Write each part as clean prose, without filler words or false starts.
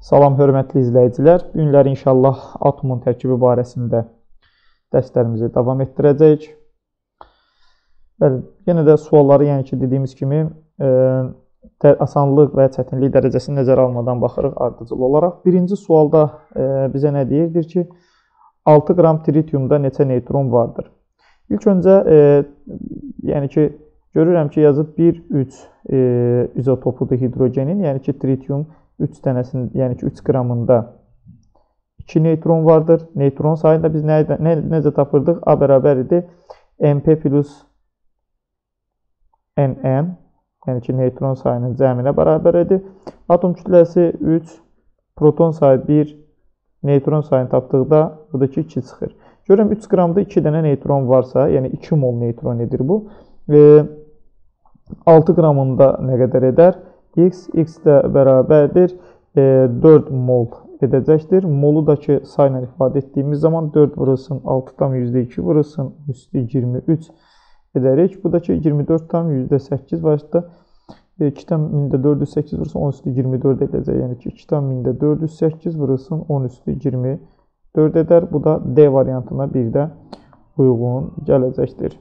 Salam, hörmətli izləyicilər. Bu günləri inşallah atomun tərkibi barəsində dərslərimizi davam etdirəcəyik. Bəli, yenə də sualları, yəni ki, dediyimiz kimi asanlıq və çətinlik dərəcəsini nəzərə almadan baxırıq ardıcıl olaraq. Birinci sualda bizə nə deyirdir ki, 6 qram tritiumda neçə neytron vardır? İlk öncə, yəni ki, görürəm ki, yazıb 1,3 izotopudur hidrogenin, yəni ki, tritium 3 dənəsinin, yəni ki, 3 qramında 2 neytron vardır. Neytron sayını da biz necə tapırdıq? A bərabər idi MP plus NN, yəni ki, neytron sayının cəminə bərabər idi. Atom kütləsi 3, proton sayı 1, neytron sayını tapdıqda buradakı 2 çıxır. Görürəm, 3 qramda 2 dənə neytron varsa, yəni 2 mol neytron edir bu. 6 qramında nə qədər edər? X də bərabərdir 4 mol edəcəkdir. Molu da ki, sayla ifadə etdiyimiz zaman 4 vurulsun 6'dan %2 vurulsun üstü 23 edərik. Bu da ki, 24'dan %8 başda 2'den 1408 vurulsun 10 üstü 24 edəcək. Yəni ki, 2'den 1408 vurulsun 10 üstü 24 edər. Bu da D variantına bir də uyğun gələcəkdir.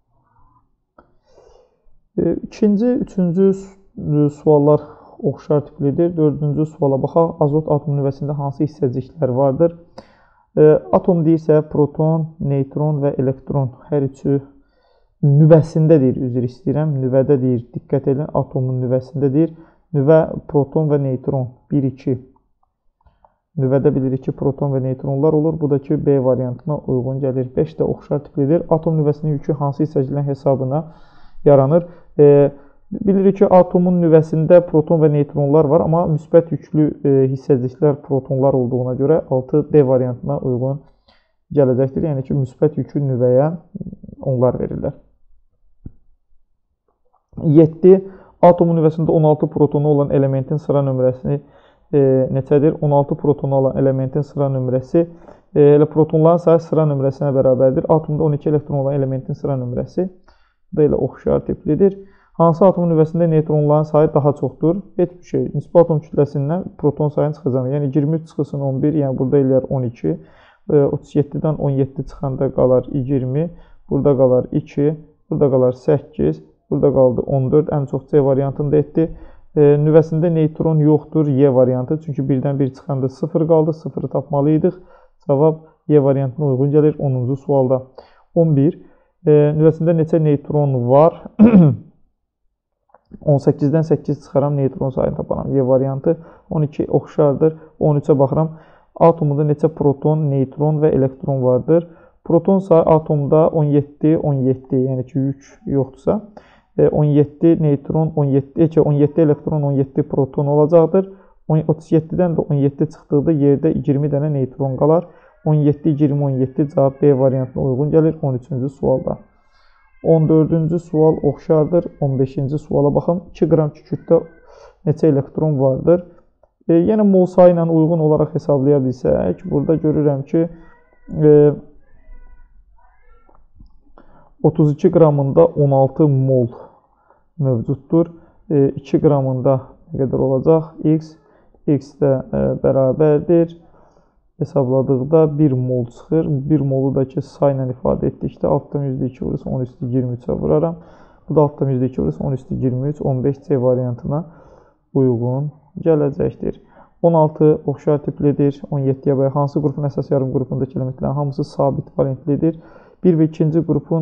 İkinci, üçüncü suallar oxşar tiplidir. Dördüncü suala baxaq. Azot atom nüvəsində hansı hissəciklər vardır? Atom deyirsə, proton, neytron və elektron hər üçü nüvəsində deyir, üzr istəyirəm. Nüvədə deyir, diqqət edin, atomun nüvəsində deyir. Nüvə, proton və neytron 1-2. Nüvədə bilirik ki, proton və neytronlar olur. Bu da ki, B variantına uyğun gəlir. 5 də oxşar tiplidir. Atom nüvəsinin yükü hansı hissəciklərin hesabına yaranır? Bilirik ki, atomun nüvəsində proton və neytronlar var, amma müsbət yüklü hissəciklər protonlar olduğuna görə 6D variantına uyğun gələcəkdir. Yəni ki, müsbət yükü nüvəyə onlar verirlər. 7. Atomun nüvəsində 16 protonu olan elementin sıra nömrəsi neçədir? 16 protonu olan elementin sıra nömrəsi protonların sayı sıra nömrəsinə bərabərdir. Atomda 12 elektron olan elementin sıra nömrəsi da ilə oxşar tiplidir. Hansı atomun nüvəsində neytronların sayı daha çoxdur? Heç bir şey. Nisbi atom kütləsindən proton sayını çıxacaq. Yəni 23 çıxılsın 11, yəni burada eləyər 12. 37-dən 17 çıxanda qalar 20. Burada qalar 2. Burada qalar 8. Burada qaldı 14. Ən çox C variantında etdi. Nüvəsində neytron yoxdur. Y variantı. Çünki birdən bir çıxanda 0 qaldı. 0'ı tapmalıydıq. Cavab Y variantına uyğun gəlir 10-cu sualda. 11. Nüvəsində neçə neytron var? 18'dən 8 çıxaram, neytron sayını taparam. Y variantı 12 oxşardır. 13'ə baxıram. Atomunda neçə proton, neytron və elektron vardır? Proton sayı atomda 17, 17, yəni ki, yük yoxdursa, 17 neytron, 17 elektron, 17 proton olacaqdır. 37'dən də 17 çıxdıqda yerdə 20 dənə neytron qalar. 17, 20, 17 cavab B variantına uyğun gəlir 13-cü sualda. 14-cü sual oxşardır. 15-ci suala baxın. 2 qram kükürddə neçə elektron vardır? Yəni, mol sayı ilə uyğun olaraq hesablaya bilsək, burada görürəm ki, 32 qramında 16 mol mövcuddur. 2 qramında nə qədər olacaq? X də bərabərdir. Hesabladıqda 1 mol çıxır. 1 molu da ki, sayla ifadə etdikdə 6'dan %2 vurursa 10 üstü 23'ə vuraram. Bu da 6'dan %2 vurursa 10 üstü 23, 15C variantına uyğun gələcəkdir. 16 oxşar tiplidir. 17'yə bayaq hansı qrupun əsas yarım qrupundakı elementlərin hamısı sabit valentlidir. 1 və 2-ci qrupun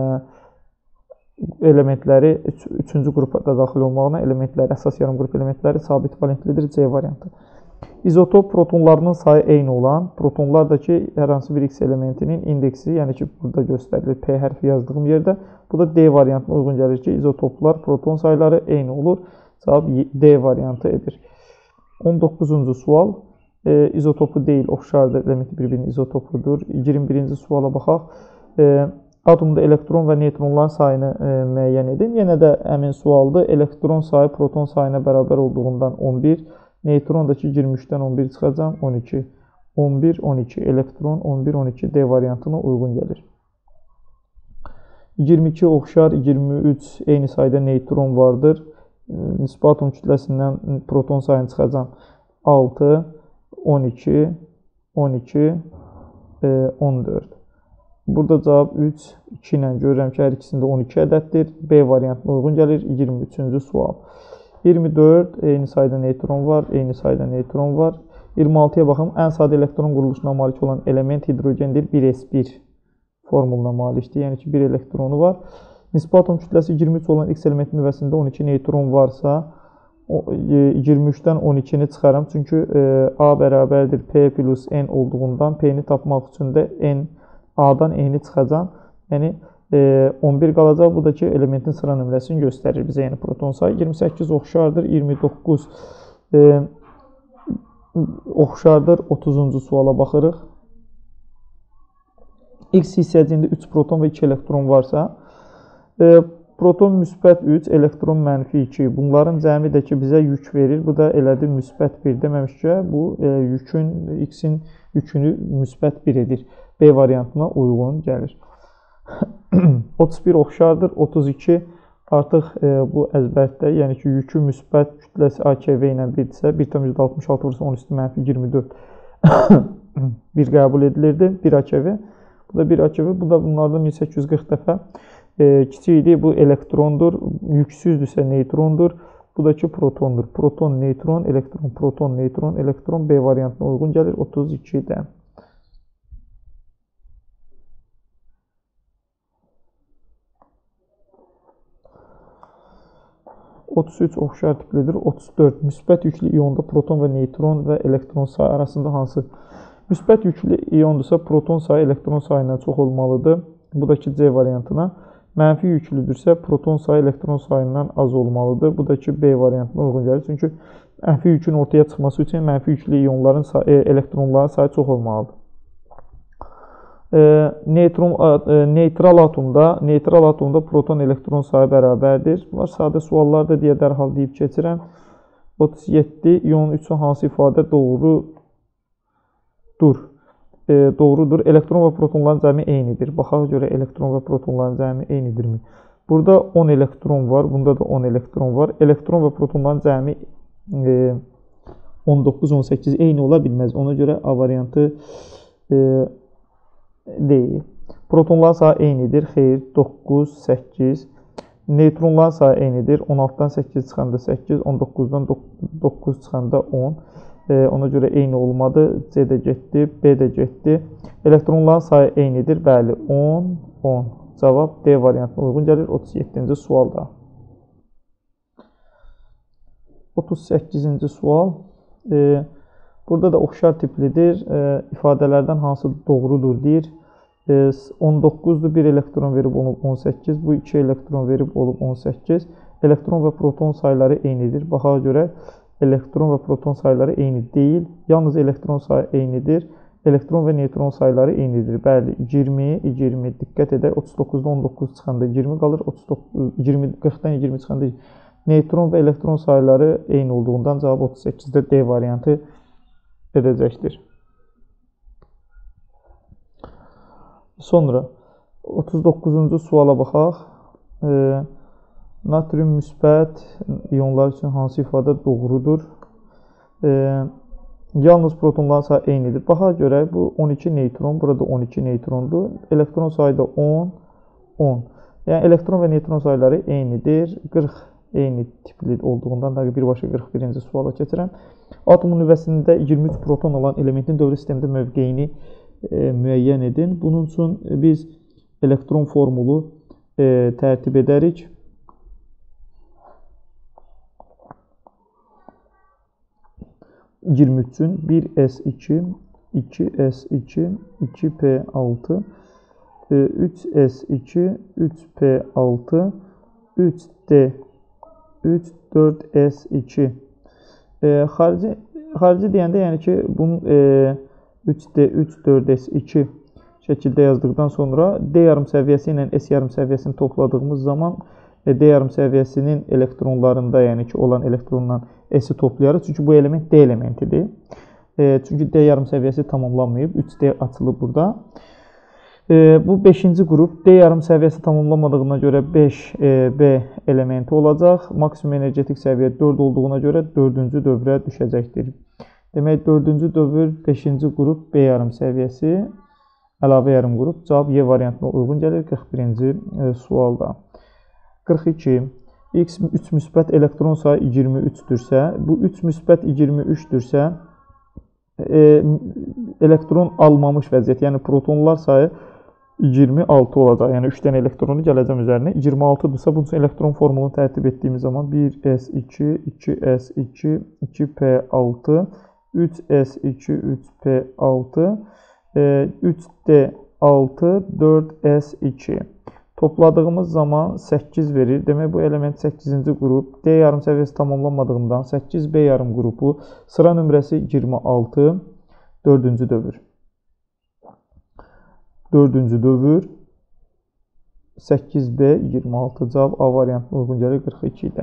elementləri 3-cü qrupa da daxil olmağına elementləri, əsas yarım qrup elementləri sabit valentlidir. C variantı. İzotop protonlarının sayı eyni olan, protonlar da ki, hər hansı bir X elementinin indeksi, yəni ki, burada göstərilir P hərfi yazdığım yerdə. Bu da D variantına uyğun gəlir ki, izotoplar, proton sayları eyni olur. Cavab D variantı edir. 19-cu sual. İzotopu deyil, oxşardır, elementi bir-birinin izotopudur. 21-ci suala baxaq. Atomda elektron və neytronların sayını müəyyən edin. Yenə də əmin sualdır. Elektron sayı proton sayına bərabər olduğundan 11. Neytron da ki, 23'dən 11 çıxacam, 12. 11, 12. Elektron 11, 12 D variantına uyğun gəlir. 22 oxşar, 23 eyni sayda neytron vardır. Nisbi atom kütləsindən proton sayını çıxacam. 6, 12, 12, 14. Burada cavab 3, 2 ilə görürəm ki, hər ikisində 12 ədəddir. B variantına uyğun gəlir. 23-cü sual. 24, eyni sayda neytron var, eyni sayda neytron var. 26-ya baxım, ən sadə elektron quruluşuna malik olan element hidrogendir, 1s1 formuluna malikdir. Yəni ki, 1 elektronu var. Nisbi atom kütləsi 23 olan X elementin nüvəsində 12 neytron varsa, 23-dən 12-ni çıxaram. Çünki A bərabərdir P plus N olduğundan P-ni tapmaq üçün də A-dan N-i çıxacam. Yəni 11 qalacaq. Bu da ki, elementin sıra nömrəsini göstərir bizə. Yəni proton sayı 28 oxşardır. 29 oxşardır. 30-cu suala baxırıq. X hissəciyində 3 proton və 2 elektron varsa, proton müsbət 3, elektron mənfi 2. Bunların cəmi də ki, bizə yük verir. Bu da elədir müsbət 1 deməmişcə, bu X-in yükünü müsbət 1 edir. B variantına uyğun gəlir. 31 oxşardır. 32 artıq bu əzbərdə, yəni ki, yükü müsbət kütləsi AKV ilə 1-dirsə, 1,66 vursa 10 üstü mənfi 24 1 qəbul edilirdi. 1 AKV. Bu da 1 AKV. Bu da bunlardan 1840 dəfə kiçikdir. Bu elektrondur. Yüksüzdürsə neytrondur. Bu da ki, protondur. Proton, neytron, elektron, proton, neytron, elektron B variantına uyğun gəlir 32-dən. 33 oxşar tiplidir. 34 müsbət yüklü iyonda proton və neytron və elektron sayı arasında hansı? Müsbət yüklü iyondursa proton sayı elektron sayından çox olmalıdır. Bu da ki, C variantına. Mənfi yüklüdürsə proton sayı elektron sayından az olmalıdır. Bu da ki, B variantına uyğun gəlir. Çünki mənfi yükün ortaya çıxması üçün mənfi yüklü iyonların elektronların sayı çox olmalıdır. Neytral atomda proton elektron sayı bərabərdir. Bunlar sadə suallarda deyə dərhal deyib keçirəm. 37 iyonun üçün hansı ifadə doğrudur? Doğrudur. Elektron və protonların cəmi eynidir. Baxaq görə elektron və protonların cəmi eynidirmi? Burada 10 elektron var. Bunda da 10 elektron var. Elektron və protonların cəmi 19-18 eyni ola bilməz. Ona görə A variantı deyil. Protonların sayı eynidir. Xeyr, 9, 8. Neytronların sayı eynidir. 16-dan 8 çıxanda 8, 19-dan 9 çıxanda 10. Ona görə eyni olmadı. C də getdi, B də getdi. Elektronların sayı eynidir. Bəli, 10, 10. Cavab D variantına uyğun gəlir 37-ci sualda. 38-ci sual. Burada da oxşar tiplidir. İfadələrdən hansı doğrudur deyir. 19-dur, 1 elektron verib olub 18. Bu 2 elektron verib olub 18. Elektron və proton sayları eynidir. Baxağa görə elektron və proton sayları eyni deyil. Yalnız elektron sayı eynidir. Elektron və neytron sayları eynidir. Bəli, 20, diqqət edək. 39-dan 19 çıxanda 20 qalır. 40-dan 20 çıxanda neytron və elektron sayları eyni olduğundan cavab 38-də D variantı edəcəkdir. Sonra 39-cu suala baxaq. Natrium müsbət iyonlar üçün hansı ifadə doğrudur? Yalnız protonların sayı eynidir. Baxaq görək, bu 12 neytron, burada 12 neytrondur. Elektron sayı da 10, 10. Yəni elektron və neytron sayları eynidir. 40 eyni tipli olduğundan da birbaşa 41-ci suala keçirəm. Atomun nüvəsində 23 proton olan elementin dövrü sistemdə mövqeyini müəyyən edin. Bunun üçün biz elektron formulu tərtib edərik. üçün 1s2, 2s2, 2p6, 3s2, 3p6, 3d, 3, 4s2. Xarici deyəndə, yəni ki, bunun 3d, 3, 4s2 şəkildə yazdıqdan sonra D yarım səviyyəsi ilə S yarım səviyyəsini topladığımız zaman D yarım səviyyəsinin elektronlarında, yəni ki, olan elektronla S-i toplayarıq. Çünki bu element D elementidir. Çünki D yarım səviyyəsi tamamlanmayıb. 3D açılıb burada. Bu 5-ci qrup D yarım səviyyəsi tamamlanmadığına görə 5B elementi olacaq. Maksimum energetik səviyyə 4 olduğuna görə 4-cü dövrə düşəcəkdir. Demək, 4-cü dövr 5-ci qrup B yarım səviyyəsi, əlavə yarım qrup. Cavab Y variantına uyğun gəlir 41-ci sualda. 42. X 3 müsbət elektron sayı 23-dürsə, bu 3 müsbət 23-dürsə, elektron almamış vəziyyət, yəni protonlar sayı 26 olacaq. Yəni 3 dənə elektronu gələcəm üzərinə. 26-dırsa, bunun üçün elektron formulunu tərtib etdiyimiz zaman 1s2, 2s2, 2p6, 3s2, 3p6, 3d6, 4s2. Topladığımız zaman 8 verir. Demək, bu element 8-ci qrup. D yarım səviyyəsi tamamlanmadığından 8B yarım qrupu. Sıra nömrəsi 26. 4-cü dövr. 4-cü dövr 8B 26. Cavab A variantına uyğun gəlir 42-də.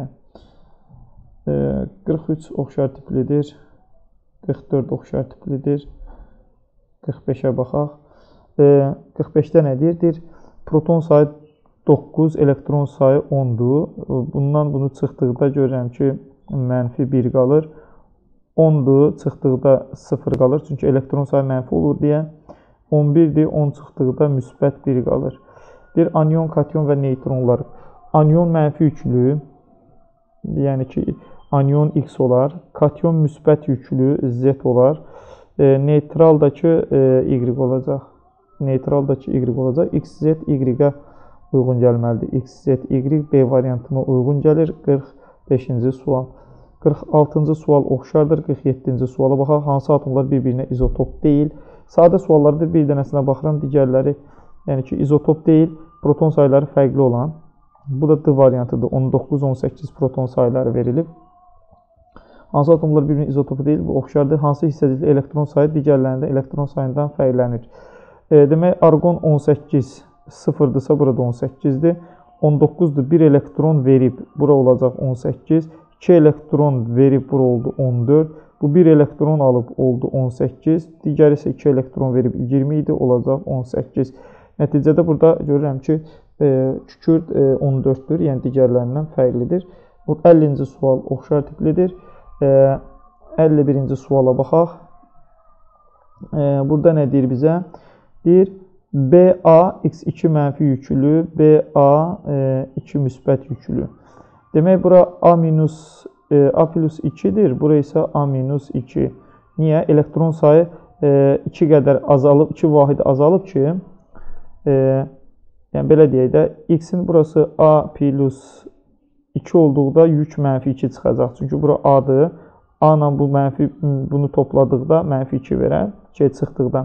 43 oxşar tiplidir. 44 oxşar tiplidir. 45-ə baxaq. 45-də nə deyir? Proton sayı 9, elektron sayı 10-dur. Bundan bunu çıxdıqda görürəm ki, -1 qalır. 10-dur, çıxdıqda 0 qalır. Çünki elektron sayı mənfi olur deyə. 11-dir, 10 çıxdıqda müsbət 1 qalır. Bir anion, katyon və neutronlar. Anion mənfi yüklü, yəni ki, anion X olar. Katyon müsbət yüklü, Z olar. Neytraldakı Y olacaq. Neytraldakı Y olacaq. X, Z, Y-ə uyğun gəlməlidir. X, Z, Y, B variantına uyğun gəlir. 45-ci sual. 46-cı sual oxşardır. 47-ci suala baxaq. Hansı atomlar bir-birinə izotop deyil? Sadə suallarda bir dənəsinə baxıram. Digərləri, yəni ki, izotop deyil. Proton sayıları fərqli olan. Bu da D variantıdır. 19-18 proton sayıları verilib. Hansı atomlar bir-birinə izotopu deyil? Bu oxşardır. Hansı hissədikli elektron sayı digərlərində elektron sayından fərqlənir? Demək, argon 18 0-dırsa, burada 18-dir. 19-dur, 1 elektron verib, bura olacaq 18. 2 elektron verib, bura oldu 14. Bu 1 elektron alıb, oldu 18. Digəri isə 2 elektron verib, 20 idi, olacaq 18. Nəticədə burada görürəm ki, kükürt 14-dür, yəni digərlərindən fərqlidir. 50-ci sual oxşar tiplidir. 51-ci suala baxaq. Burada nə deyir bizə? Deyir, BA X2 mənfi yüklü, BA 2 müsbət yüklü. Demək, bura A plus 2-dir, bura isə A-2. Niyə? Elektron sayı 2 qədər azalıb, 2 vahid azalıb ki, yəni belə deyək də, X-in burası A plus 2 olduqda yük mənfi 2 çıxacaq. Çünki bura A-dır. A-la bu mənfi, bunu topladıqda mənfi 2 verər, 2 çıxdıqda.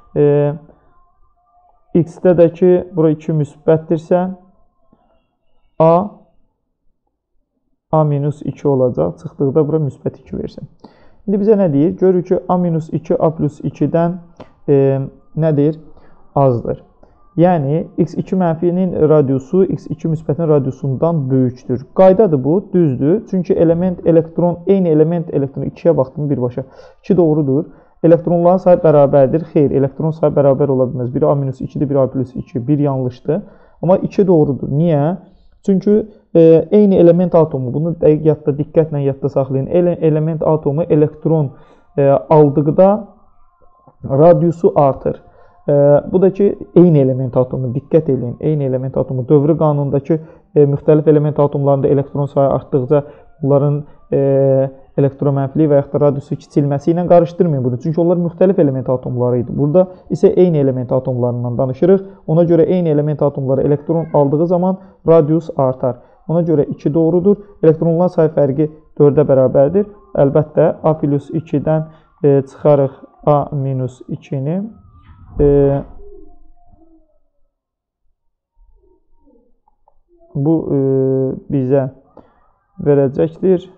X-də də ki, bura 2 müsbətdirsə, A-2 olacaq. Çıxdıqda bura müsbət 2 versin. İndi bizə nə deyir? Görürük ki, A-2 A plus 2-dən nədir? Azdır. Yəni, X2 mənfinin radiusu X2 müsbətin radiusundan böyükdür. Qaydadır bu, düzdür. Çünki eyni element elektronu 2-yə baxdım birbaşa. 2 doğrudur. Elektronların sayı bərabərdir. Xeyr, elektron sayı bərabər ola bilməz. Biri A-2-dir, biri A plus 2. Bir yanlışdır. Amma 2 doğrudur. Niyə? Çünki eyni element atomu, bunu diqqətlə yadda saxlayın. Element atomu elektron aldıqda radiusu artır. Bu da ki, eyni element atomu, diqqət edin. Eyni element atomu, dövrü qanunundakı müxtəlif element atomlarında elektron sayı artdıqca bunların elektromənfiliyi və yaxud da radiusu kiçilməsi ilə qarışdırmayın bunu. Çünki onlar müxtəlif element atomları idi. Burada isə eyni element atomlarından danışırıq. Ona görə eyni element atomları elektron aldığı zaman radius artar. Ona görə 2 doğrudur. Elektronlar sayı fərqi 4-ə bərabərdir. Əlbəttə, A plus 2-dən çıxarıq A minus 2-ni. Bu bizə verəcəkdir.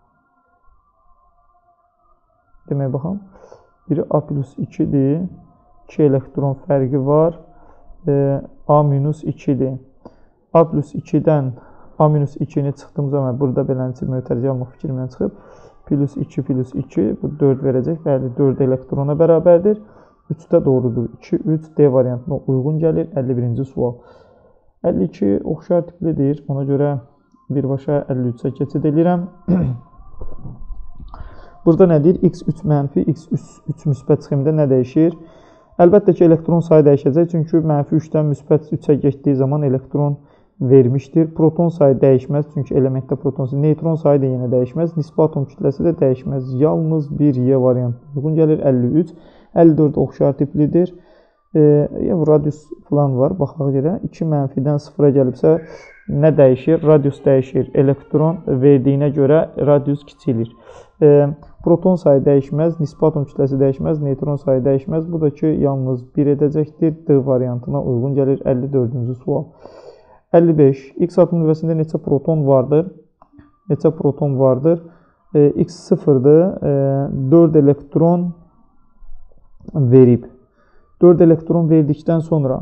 Demək, baxın. Biri A plus 2-dir. 2 elektron fərqi var. A minus 2-dir. A plus 2-dən A minus 2-ni çıxdığım zaman burada belənçi mötərizə almaq fikrimdən çıxıb. Plus 2 plus 2 bu 4 verəcək. Bəli, 4 elektrona bərabərdir. 3-də doğrudur. 2, 3 D variantına uyğun gəlir. 51-ci sual. 52 oxşar tiplidir. Ona görə birbaşa 53-ə keçid edirəm. Burada nə deyir? X3 mənfi, X3 müsbət sxemində nə dəyişir? Əlbəttə ki, elektron sayı dəyişəcək. Çünki mənfi 3-dən müsbət 3-ə getdiyi zaman elektron vermişdir. Proton sayı dəyişməz. Çünki elementdə proton sayı, neytron sayı da yenə dəyişməz. Nisbi atom kütləsi də dəyişməz. Yalnız bir Y variantı uyğun gəlir. 53. 54 oxşar tiplidir. Radius falan var. Baxaq yerə. 2 mənfidən 0-a gəlibsə nə dəyişir? Radius dəyişir. Elektron verdiyinə görə radius kiçilir. Proton sayı dəyişməz, nisbi atom kütləsi dəyişməz, neytron sayı dəyişməz. Bu da ki, yalnız 1 edəcəkdir. D variantına uyğun gəlir. 54-cü sual. 55. X atom nüvəsində neçə proton vardır? Neçə proton vardır? X sıfırdır. 4 elektron verib. 4 elektron verdikdən sonra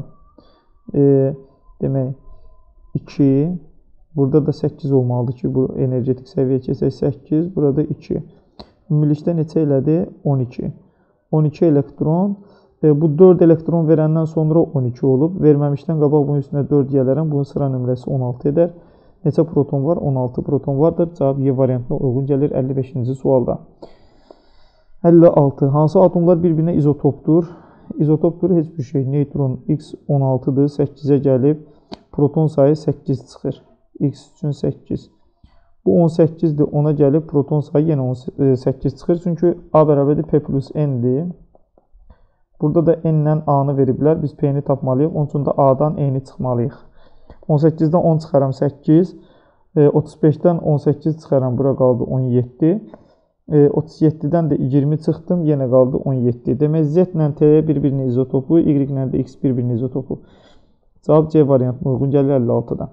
demək 2, burada da 8 olmalıdır ki, bu energetik səviyyə keçək 8, burada 2. Ümumilikdə neçə elədi? 12. 12 elektron. Bu 4 elektron verəndən sonra 12 olub. Verməmişdən qabaq bunun üstünə 4 gələrəm. Bunun sıra nömrəsi 16 edər. Neçə proton var? 16 proton vardır. Cavab Y variantına uyğun gəlir 55-ci sualda. 56. Hansı atomlar bir-birinə izotopdur? İzotopdur heç bir şey. Neytron X 16-dır. 8-ə gəlib. Proton sayı 8 çıxır. X üçün 8. Bu 18-dir. Ona gəlib proton sayı yenə 18 çıxır. Çünki A bərabərdir P plus N-dir. Burada da N-lə A-nı veriblər. Biz P-ni tapmalıyıq. Onun üçün də A-dan E-ni çıxmalıyıq. 18-dən 10 çıxaram 8. 35-dən 18 çıxaram. Bura qaldı 17. 37-dən də 20 çıxdım. Yenə qaldı 17. Demək Z ilə T bir-birinin izotopu, Y ilə də X bir-birinin izotopu. Cavab C variantına uyğun gəlir 56-da.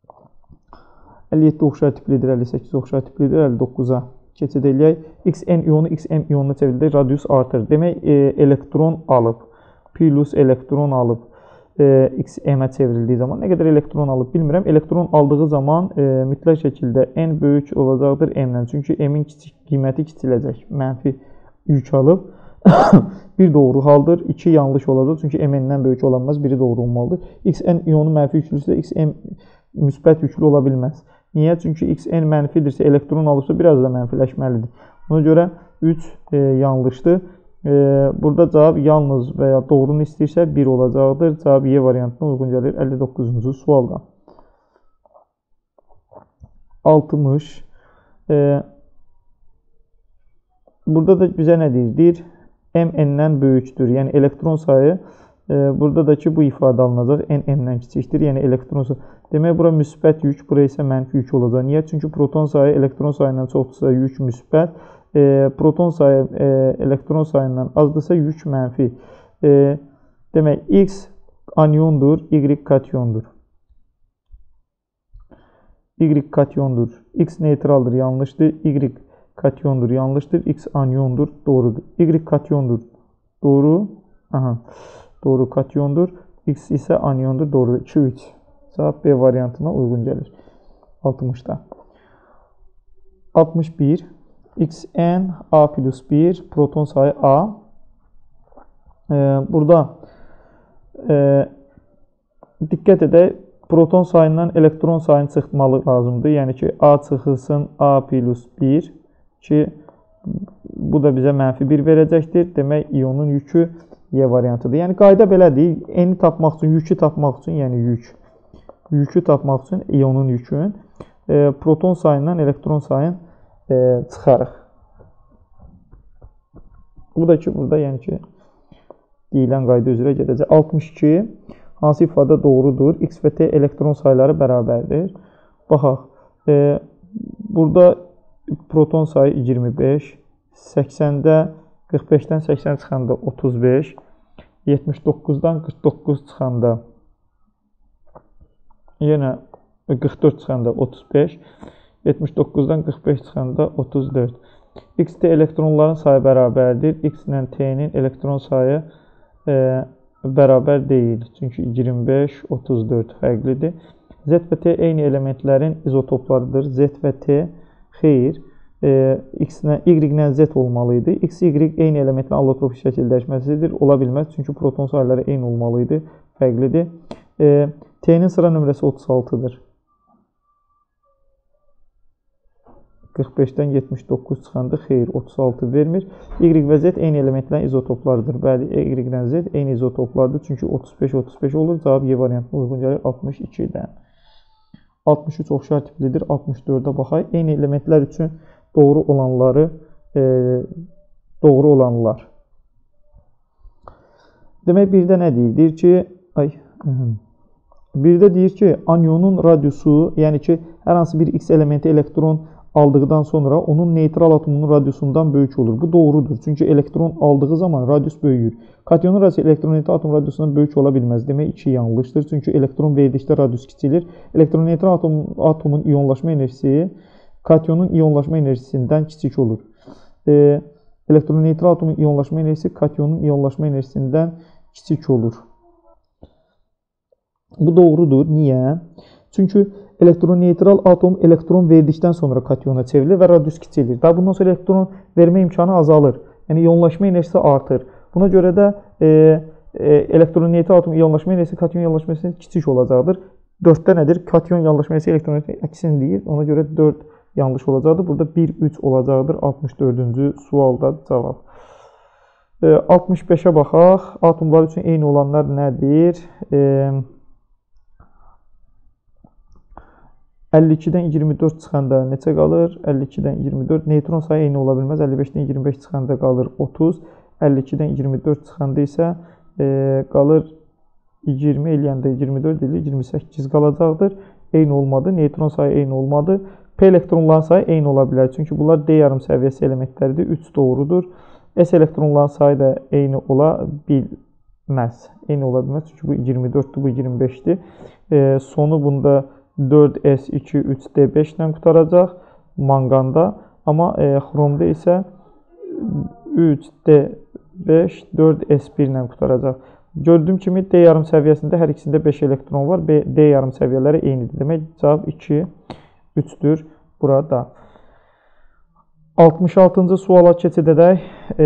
57 oxşar tiplidir, 58 oxşar tiplidir, 59-a keçid eləyək. XN iyonu XM iyonuna çevrilir, radius artır. Demək, elektron alıb, plus elektron alıb XM-ə çevrildiyi zaman nə qədər elektron alıb bilmirəm. Elektron aldığı zaman mütləq şəkildə N böyük olacaqdır M-dən. Çünki M-in qiyməti kiçiləcək. Mənfi yük alıb. Bir doğru haldır, 2 yanlış olacaq. Çünki M-dən böyük olanmaz, biri doğru olmalıdır. XN iyonu mənfi yüklüsə XM müsbət yüklü ola bilməz. Niyə? Çünki XN mənfidirsə, elektron alıbsa biraz da mənfiləşməlidir. Ona görə 3 yanlışdır. Burada cavab yalnız və ya doğrunu istəyirsə 1 olacaqdır. Cavab Y variantına uyğun gəlir 59-cu sualda. 60. Burada da bizə nə deyir? Deyir, M N-dən böyükdür. Yəni elektron sayı burada da ki bu ifadə alınacaq. N M-dən kiçikdir. Yəni elektron sayı. Demək, bura müsbət yük, bura isə mənfi yük olacaq. Niyə? Çünki proton sayı elektron sayından çoxdursa yük müsbət. Proton sayı elektron sayından azdırsa yük mənfi. Demək, X anyondur, Y katyondur. Y katyondur. X neytraldır, yanlışdır. Y katyondur, yanlışdır. X anyondur, doğrudur. Y katyondur, doğru. Aha, doğru katyondur. X isə anyondur, doğrudur. 2-3. Cavab B variantına uyğun gəlir. 60-da. 61. XN A plus 1 proton sayı A. Burada diqqət edək. Proton sayından elektron sayını çıxmalı lazımdır. Yəni ki, A çıxılsın A plus 1 ki, bu da bizə mənfi 1 verəcəkdir. Demək, iyonun yükü Y variantıdır. Yəni, qayda belədir. N-i tapmaq üçün, yükü tapmaq üçün, yəni yükü tapmaq üçün iyonun yükün proton sayından elektron sayını çıxarıq. Bu da ki, burada yəni ki, deyilən qayda üzrə gedəcək. 62. Hansı ifadə doğrudur? X və T elektron sayları bərabərdir. Baxaq. Burada proton sayı 25. 80-də 45-dən 80 çıxanda 35. 79-dan 49 çıxanda yenə 44 çıxanda 35. 79-dan 45 çıxanda 34. X, T elektronların sayı bərabərdir. X ilə T-nin elektron sayı bərabər deyil. Çünki 25, 34 fərqlidir. Z və T eyni elementlərin izotoplarıdır. Z və T xeyr. X ilə, Y ilə Z olmalıydı. X, Y eyni elementlə allotropik şəkildə dəyişməsidir. Ola bilməz. Çünki proton sayıları eyni olmalıydı. Fərqlidir. T-nin sıra nömrəsi 36-dır. 45-dən 79 çıxanda xeyr, 36 vermir. Y və Z eyni elementlərin izotoplarıdır. Bəli, Y ilə Z eyni izotoplardır. Çünki 35 olur. Cavab Y variantına uyğun gəlir 62-dən. 63 oxşar tiplidir. 64-ə baxaq. Eyni elementlər üçün doğru olanlar. Demək, birdə nə deyir? Deyir ki, birdə deyir ki, anyonun radiusu, yəni ki, hər hansı bir X elementi elektron aldıqdan sonra onun neytral atomunun radiusundan böyük olur. Bu doğrudur. Çünki elektron aldığı zaman radius böyüyür. Katyonun radiusu elektroneytral atom radiusundan böyük ola bilməz. Demək, 2 yanlışdır. Çünki elektron verdikdə radius kiçilir. Elektroneytral atomun iyonlaşma enerjisi katyonun iyonlaşma enerjisindən kiçik olur. Elektroneytral atomun iyonlaşma enerjisi katyonun iyonlaşma enerjisindən kiçik olur. Bu doğrudur. Niyə? Çünki elektroneytral atom elektron verdikdən sonra katyona çevrilir və radius kiçilir. Daha bundan sonra elektron vermə imkanı azalır. Yəni iyonlaşma enerjisi artır. Buna görə də elektroneytral atom iyonlaşma enerjisi katyon iyonlaşma enerjisindən kiçik olacaqdır. 4-də nədir? Katyon iyonlaşma enerjisi elektroneytral əksini deyir. Ona görə 4 yanlış olacaqdır. Burada 1-3 olacaqdır. 64-cü sualda cavab. 65-ə baxaq. Atomlar üçün eyni olanlar nədir? 52-dən 24 çıxanda neçə qalır? 52-dən 24. Neytron sayı eyni ola bilməz. 55-dən 25 çıxanda qalır 30. 52-dən 24 çıxanda isə qalır 20 eləyəndə 24 ilə 28 qalacaqdır. Eyni olmadı. Neytron sayı eyni olmadı. P elektronların sayı eyni ola bilər. Çünki bunlar D yarım səviyyəsi elementləridir. 3 doğrudur. S elektronların sayı da eyni ola bilməz. Eyni ola bilməz. Çünki bu 24-dür, bu 25-dir. Sonu bunda 4S2, 3D5 ilə qutaracaq manqanda. Amma xromda isə 3D5, 4S1 ilə qutaracaq. Gördüyüm kimi D yarım səviyyəsində hər ikisində 5 elektron var. D yarım səviyyələri eynidir. Demək, cavab 2, 3-dür burada. 66-cı suala keçid edək.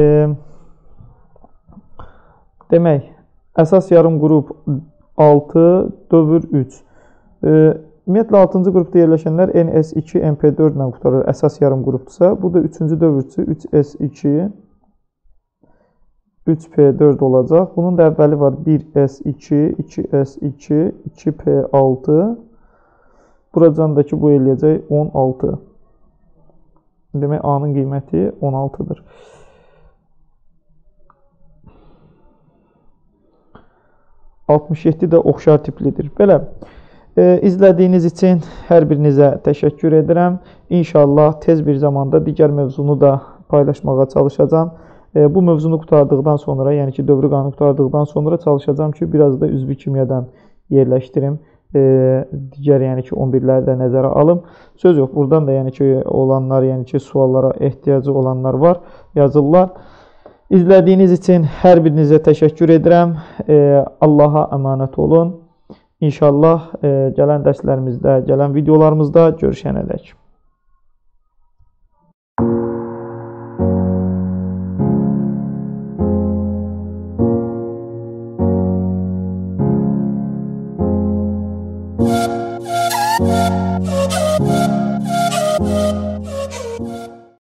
Demək, əsas yarım qrup 6, dövr 3. Ümumiyyətlə, 6-cı qrupda yerləşənlər NS2, MP4 ilə qutarır. Əsas yarım qrupdursa, bu da 3-cü dövrçü 3S2, 3P4 olacaq. Bunun da əvvəli var 1S2, 2S2, 2P6. Buracandakı bu eləyəcək 16. Demək, A-nın qiyməti 16-dır. (67) də oxşar tiplidir. Belə, izlədiyiniz üçün hər birinizə təşəkkür edirəm. İnşallah tez bir zamanda digər mövzunu da paylaşmağa çalışacağam. Bu mövzunu qutardıqdan sonra, yəni ki, dövrü qanunu qutardıqdan sonra çalışacağam ki, biraz da üzvü kimyadan yerləşdirim. Digər, yəni ki, 11-ləri də nəzərə alım. Söz yox, buradan da, yəni ki, olanlar, yəni ki, suallara ehtiyacı olanlar var, yazırlar. İzlədiyiniz üçün hər birinizə təşəkkür edirəm. Allaha əmanət olun. İnşallah gələn dərslərimizdə, gələn videolarımızda görüşənədək.